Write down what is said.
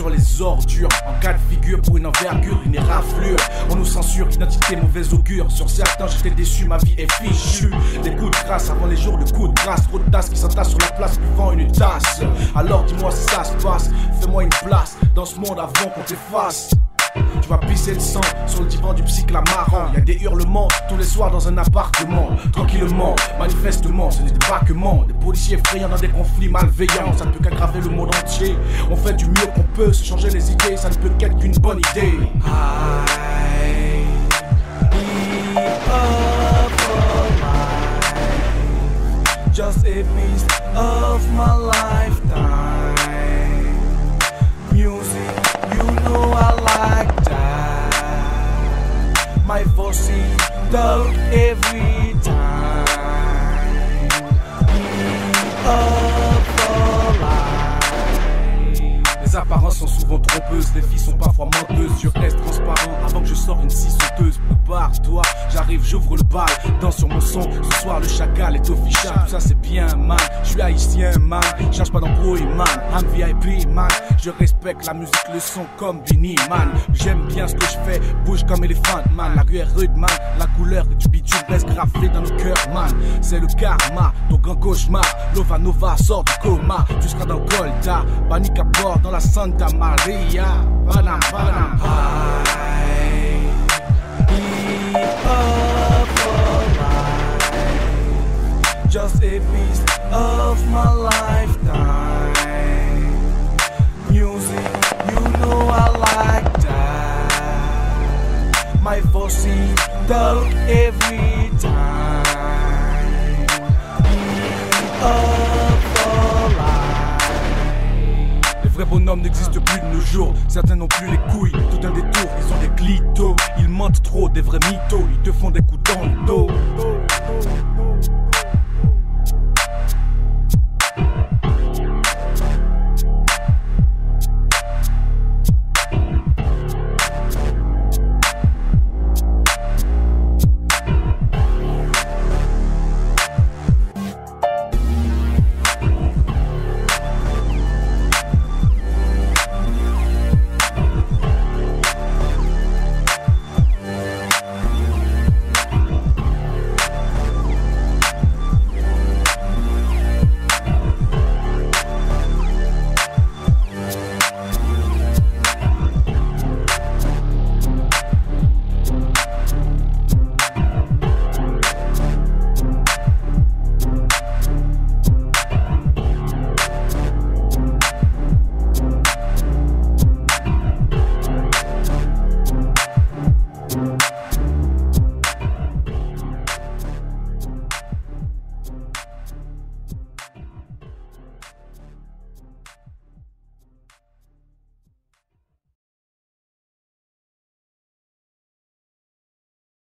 sur les ordures. En cas de figure pour une envergure, une éraflure. On nous censure, identité mauvaise augure. Sur certains j'étais déçu, ma vie est fichue. Des coups de grâce avant les jours de coups de grâce. Trop de tasses qui s'entassent sur la place buvant une tasse. Alors dis-moi si ça se passe, fais-moi une place dans ce monde avant qu'on t'efface. Tu vas pisser le sang sur le divan du psyclamarant. Y'a des hurlements tous les soirs dans un appartement. Tranquillement, manifestement, ce n'est pas que des policiers effrayants dans des conflits malveillants. Ça ne peut qu'aggraver le monde entier. On fait du mieux qu'on peut, se changer les idées. Ça ne peut qu'être qu'une bonne idée. Just a piece of my lifetime. Music, you know I like that. My voice is dull every time. Les apparences sont souvent trompeuses, les filles sont parfois menteuses. Je reste transparent avant que je sors une scie sauteuse. Prépare-toi, j'arrive, j'ouvre le bal. Danse sur mon son, ce soir le chacal est official. Tout ça c'est bien man, je suis haïtien man. Cherche pas d'embrouille man, I'm VIP man. Je respecte la musique, le son comme Benny man. J'aime bien ce que je fais, bouge comme éléphant man. La rue est rude man, la couleur du bitume reste graffée dans nos cœurs man. C'est le karma, ton grand cauchemar. Nova Nova sort du coma, tu seras dans le Golda. Panique à bord dans la Santa Maria. Panam Panam Just a piece of my lifetime. Music, you know I like that. My voice is dull every time. Les vrais bonhommes n'existent plus de nos jours. Certains n'ont plus les couilles, tout un détour, ils ont des clitos. Ils mentent trop, des vrais mythos. Ils te font des coups dans le dos.